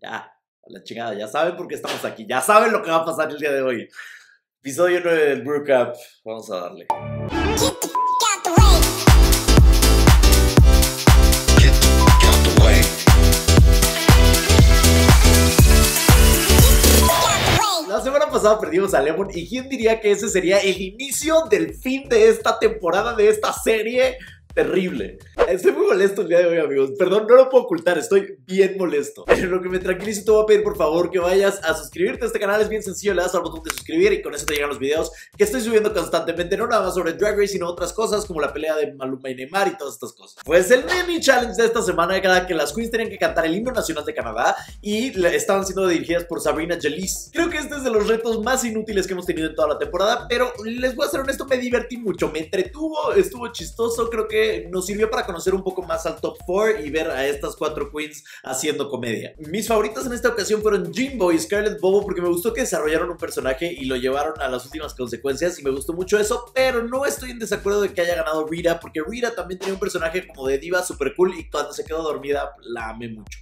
Ya, a la chingada, ya saben por qué estamos aquí, ya saben lo que va a pasar el día de hoy. Episodio 9 del Brew Cup, vamos a darle. La semana pasada perdimos a Lemon y quién diría que ese sería el inicio del fin de esta temporada, de esta serie terrible. Estoy muy molesto el día de hoy, amigos. Perdón, no lo puedo ocultar, estoy bien molesto. En lo que me tranquilizo te voy a pedir por favor que vayas a suscribirte a este canal. Es bien sencillo, le das al botón de suscribir y con eso te llegan los videos que estoy subiendo constantemente. No nada más sobre Drag Race, sino otras cosas como la pelea de Maluma y Neymar y todas estas cosas. Pues el mini challenge de esta semana era que las queens tenían que cantar el himno nacional de Canadá y estaban siendo dirigidas por Sabrina Jalise. Creo que este es de los retos más inútiles que hemos tenido en toda la temporada, pero les voy a ser honesto, me divertí mucho, me entretuvo, estuvo chistoso. Creo que nos sirvió para conocer un poco más al top 4 y ver a estas 4 queens haciendo comedia. Mis favoritas en esta ocasión fueron Jimbo y Scarlett Bobo porque me gustó que desarrollaron un personaje y lo llevaron a las últimas consecuencias y me gustó mucho eso, pero no estoy en desacuerdo de que haya ganado Rita porque Rita también tenía un personaje como de diva super cool y cuando se quedó dormida la amé mucho.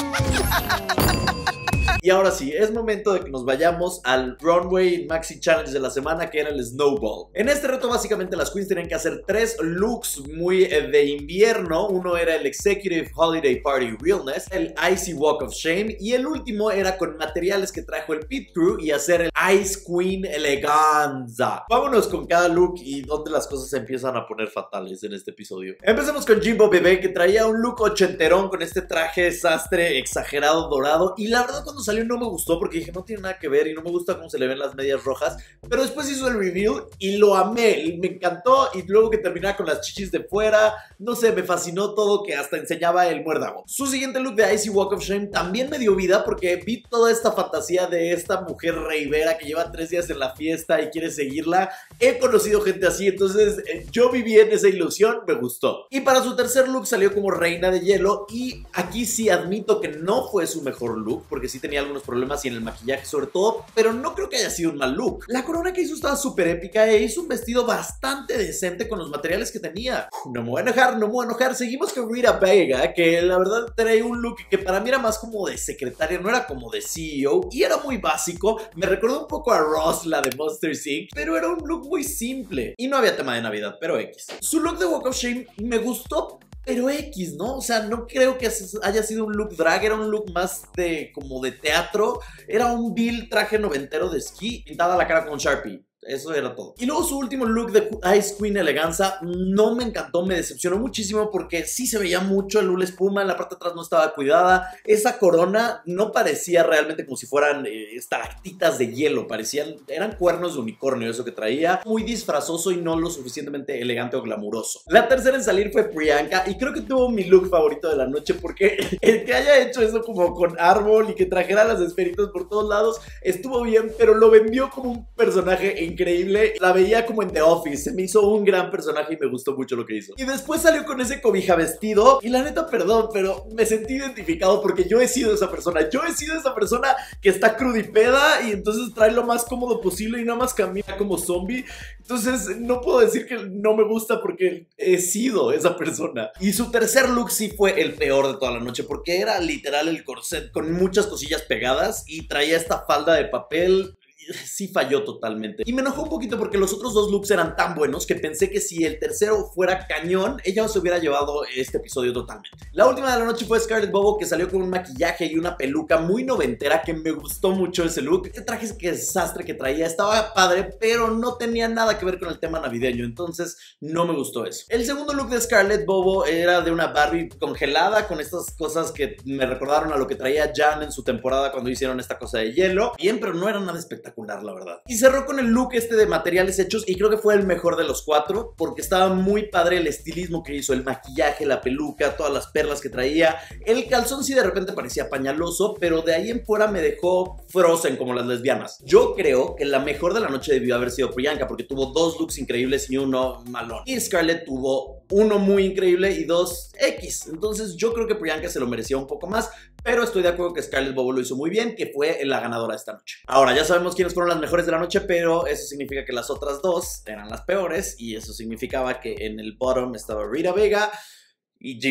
Y ahora sí, es momento de que nos vayamos al Runway Maxi Challenge de la semana, que era el Snowball. En este reto básicamente las queens tenían que hacer 3 looks muy de invierno. Uno era el Executive Holiday Party Realness, el Icy Walk of Shame y el último era con materiales que trajo el Pit Crew y hacer el Ice Queen Eleganza. Vámonos con cada look y donde las cosas se empiezan a poner fatales en este episodio. Empecemos con Jimbo Bebé, que traía un look ochenterón con este traje desastre exagerado dorado y la verdad cuando salió no me gustó porque dije no tiene nada que ver y no me gusta cómo se le ven las medias rojas, pero después hizo el reveal y lo amé y me encantó y luego que terminaba con las chichis de fuera, no sé, me fascinó todo, que hasta enseñaba el muérdago. Su siguiente look de Icy Walk of Shame también me dio vida porque vi toda esta fantasía de esta mujer reivera que lleva 3 días en la fiesta y quiere seguirla. He conocido gente así, entonces yo viví en esa ilusión, me gustó. Y para su tercer look salió como reina de hielo y aquí sí admito que no fue su mejor look porque sí tenía algunos problemas y en el maquillaje sobre todo, pero no creo que haya sido un mal look. La corona que hizo estaba súper épica e hizo un vestido bastante decente con los materiales que tenía. No me voy a enojar, no me voy a enojar. Seguimos con Rita Vega, que la verdad traía un look que para mí era más como de secretaria, no era como de CEO y era muy básico. Me recordó un poco a Ross, la de Monster Inc., pero era un look muy simple y no había tema de Navidad, pero X. Su look de Walk of Shame me gustó, pero X, ¿no? O sea, no creo que haya sido un look drag, era un look más de como de teatro. Era un vil traje noventero de esquí, pintada la cara con Sharpie. Eso era todo. Y luego su último look de Ice Queen Eleganza no me encantó, me decepcionó muchísimo porque sí se veía mucho el hula espuma, en la parte de atrás no estaba cuidada. Esa corona no parecía realmente como si fueran estalactitas de hielo, parecían, eran cuernos de unicornio eso que traía. Muy disfrazoso y no lo suficientemente elegante o glamuroso. La tercera en salir fue Priyanka y creo que tuvo mi look favorito de la noche porque el que haya hecho eso como con árbol y que trajera las esferitas por todos lados estuvo bien, pero lo vendió como un personaje increíble. La veía como en The Office, se me hizo un gran personaje y me gustó mucho lo que hizo. Y después salió con ese cobija vestido y la neta, perdón, pero me sentí identificado porque yo he sido esa persona. Yo he sido esa persona que está crudipeda y entonces trae lo más cómodo posible y nada más camina como zombie. Entonces no puedo decir que no me gusta porque he sido esa persona. Y su tercer look sí fue el peor de toda la noche porque era literal el corset con muchas cosillas pegadas y traía esta falda de papel. Sí falló totalmente. Y me enojó un poquito porque los otros 2 looks eran tan buenos que pensé que si el tercero fuera cañón, ella se hubiera llevado este episodio totalmente. La última de la noche fue Scarlett Bobo, que salió con un maquillaje y una peluca muy noventera que me gustó mucho ese look. Este traje que desastre que traía estaba padre, pero no tenía nada que ver con el tema navideño, entonces no me gustó eso. El segundo look de Scarlett Bobo era de una Barbie congelada con estas cosas que me recordaron a lo que traía Jan en su temporada cuando hicieron esta cosa de hielo. Bien, pero no era nada espectacular, la verdad. Y cerró con el look este de materiales hechos y creo que fue el mejor de los 4 porque estaba muy padre el estilismo que hizo, el maquillaje, la peluca, todas las perlas que traía. El calzón sí de repente parecía pañaloso, pero de ahí en fuera me dejó Frozen como las lesbianas. Yo creo que la mejor de la noche debió haber sido Priyanka porque tuvo 2 looks increíbles y uno malón. Y Scarlett tuvo uno muy increíble y 2 X. Entonces yo creo que Priyanka se lo merecía un poco más, pero estoy de acuerdo que Scarlett Bobo lo hizo muy bien, que fue la ganadora esta noche. Ahora ya sabemos quiénes fueron las mejores de la noche, pero eso significa que las otras 2 eran las peores y eso significaba que en el bottom estaba Rita Vega y Jimbo.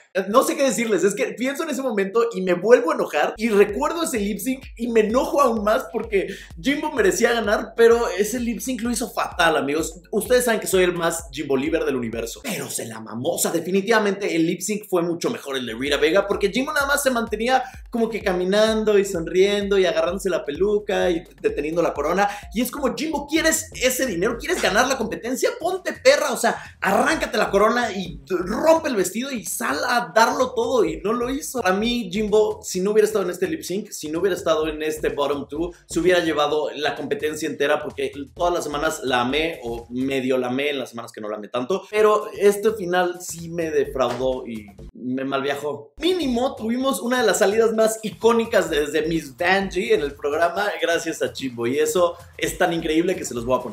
No sé qué decirles, es que pienso en ese momento y me vuelvo a enojar y recuerdo ese lip sync y me enojo aún más porque Jimbo merecía ganar, pero ese lip sync lo hizo fatal, amigos. Ustedes saben que soy el más Jimbo Lieber del universo, pero se la mamó. O sea, definitivamente el lip sync fue mucho mejor el de Rita Vega, porque Jimbo nada más se mantenía como que caminando y sonriendo y agarrándose la peluca y deteniendo la corona. Y es como, Jimbo, ¿quieres ese dinero? ¿Quieres ganar la competencia? Ponte perra, o sea, arráncate la corona y rompe el vestido y sal a darlo todo, y no lo hizo. Para mí, Jimbo, si no hubiera estado en este lip sync, si no hubiera estado en este bottom 2, se hubiera llevado la competencia entera, porque todas las semanas la amé, o medio la amé en las semanas que no la amé tanto, pero este final sí me defraudó y me malviajó. Mínimo tuvimos una de las salidas más icónicas desde Miss Vanjie en el programa gracias a Jimbo, y eso es tan increíble que se los voy a poner.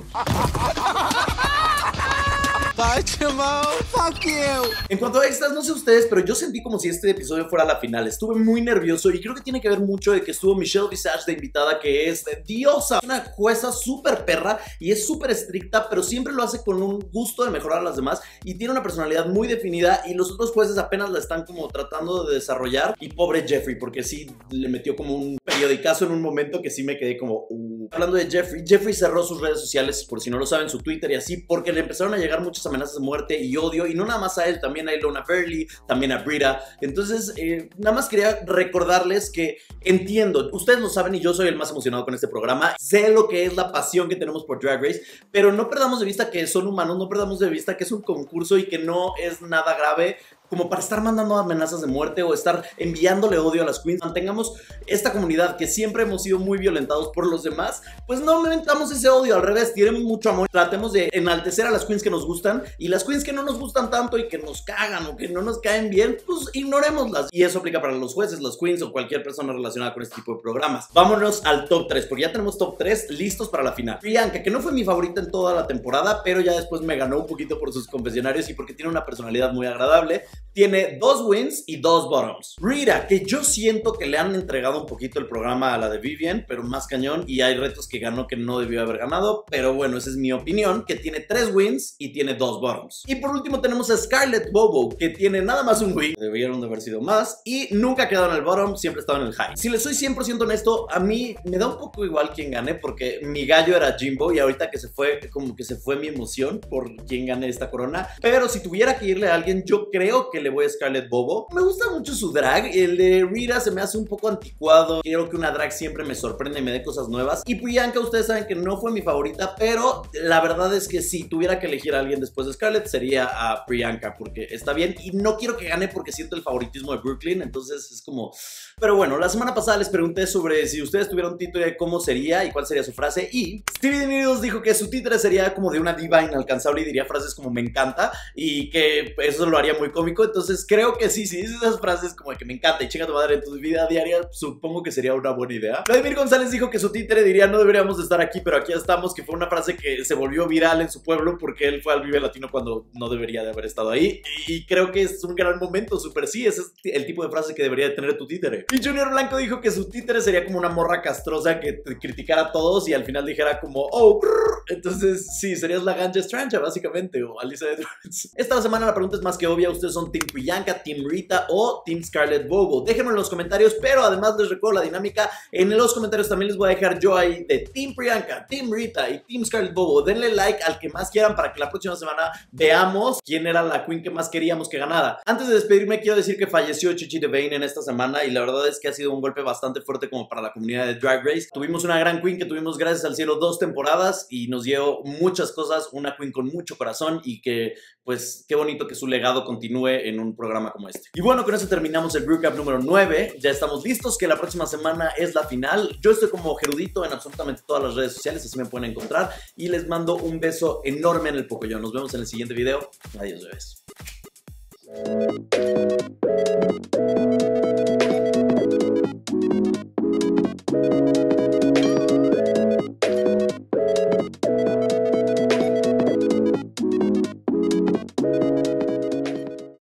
Bye, Jimbo. Fuck you. En cuanto a extras, no sé ustedes, pero yo sentí como si este episodio fuera la final. Estuve muy nervioso y creo que tiene que ver mucho de que estuvo Michelle Visage de invitada, que es diosa, una jueza súper perra y es súper estricta, pero siempre lo hace con un gusto de mejorar a las demás y tiene una personalidad muy definida, y los otros jueces apenas la están como tratando de desarrollar. Y pobre Jeffrey, porque sí le metió como un periodicazo en un momento que sí me quedé como Hablando de Jeffrey cerró sus redes sociales, por si no lo saben, su Twitter y así, porque le empezaron a llegar muchas amenazas de muerte y odio, y no nada más a él, también a Ilona Burley, también a Brita. Entonces, nada más quería recordarles que entiendo, ustedes lo saben y yo soy el más emocionado con este programa, sé lo que es la pasión que tenemos por Drag Race, pero no perdamos de vista que son humanos, no perdamos de vista que es un concurso y que no es nada grave como para estar mandando amenazas de muerte o estar enviándole odio a las queens. Mantengamos esta comunidad que siempre hemos sido muy violentados por los demás, pues no aumentamos ese odio, al revés, tiremos mucho amor, tratemos de enaltecer a las queens que nos gustan, y las queens que no nos gustan tanto y que nos cagan o que no nos caen bien, pues ignorémoslas. Y eso aplica para los jueces, los queens o cualquier persona relacionada con este tipo de programas. Vámonos al top 3, porque ya tenemos top 3 listos para la final. Priyanka, que no fue mi favorita en toda la temporada, pero ya después me ganó un poquito por sus confesionarios y porque tiene una personalidad muy agradable. Tiene 2 wins y 2 bottoms. Rita, que yo siento que le han entregado un poquito el programa a la de Vivienne, pero más cañón, y hay retos que ganó que no debió haber ganado, pero bueno, esa es mi opinión, que tiene 3 wins y tiene 2 bottoms. Y por último tenemos a Scarlett Bobo, que tiene nada más un win, debieron de haber sido más, y nunca ha quedado en el bottom, siempre ha estado en el high. Si les soy 100% honesto, a mí me da un poco igual quién gane, porque mi gallo era Jimbo, y ahorita que se fue, como que se fue mi emoción por quién gane esta corona, pero si tuviera que irle a alguien, yo creo que le voy a Scarlett Bobo. Me gusta mucho su drag, el de Rita se me hace un poco anticuado, quiero que una drag siempre me sorprenda y me dé cosas nuevas, y Priyanka, ustedes saben que no fue mi favorita, pero la verdad es que si tuviera que elegir a alguien después de Scarlett, sería a Priyanka, porque está bien, y no quiero que gane porque siento el favoritismo de Brooklyn, entonces es como... Pero bueno, la semana pasada les pregunté sobre si ustedes tuvieran un títere, cómo sería y cuál sería su frase, y Stevie Needles dijo que su títere sería como de una diva inalcanzable y diría frases como me encanta, y que eso lo haría muy cómico. Entonces creo que sí, si dices esas frases como de que me encanta y chinga tu madre en tu vida diaria, supongo que sería una buena idea. Vladimir González dijo que su títere diría no deberíamos de estar aquí, pero aquí estamos, que fue una frase que se volvió viral en su pueblo porque él fue al Vive Latino cuando no debería de haber estado ahí, y creo que es un gran momento, súper sí, ese es el tipo de frase que debería de tener tu títere. Y Junior Blanco dijo que su títere sería como una morra castrosa que te criticara a todos y al final dijera como oh, brr. Entonces sí, serías la Ganja Strange básicamente, o Alyssa Edwards. Esta semana la pregunta es más que obvia, ¿ustedes son Team Priyanka, Team Rita o Team Scarlett Bobo? Déjenme en los comentarios, pero además les recuerdo la dinámica, en los comentarios también les voy a dejar yo ahí de Team Priyanka, Team Rita y Team Scarlett Bobo. Denle like al que más quieran para que la próxima semana veamos quién era la queen que más queríamos que ganara. Antes de despedirme quiero decir que falleció Chichi DeVayne en esta semana, y la verdad es que ha sido un golpe bastante fuerte como para la comunidad de Drag Race. Tuvimos una gran queen que tuvimos gracias al cielo 2 temporadas y nos dio muchas cosas, una queen con mucho corazón, y que pues qué bonito que su legado continúe en un programa como este. Y bueno, con eso terminamos el Brew Cup número 9, ya estamos listos que la próxima semana es la final. Yo estoy como Gerudito en absolutamente todas las redes sociales, así me pueden encontrar, y les mando un beso enorme en el Pocoyo. Nos vemos en el siguiente video. Adiós, bebés.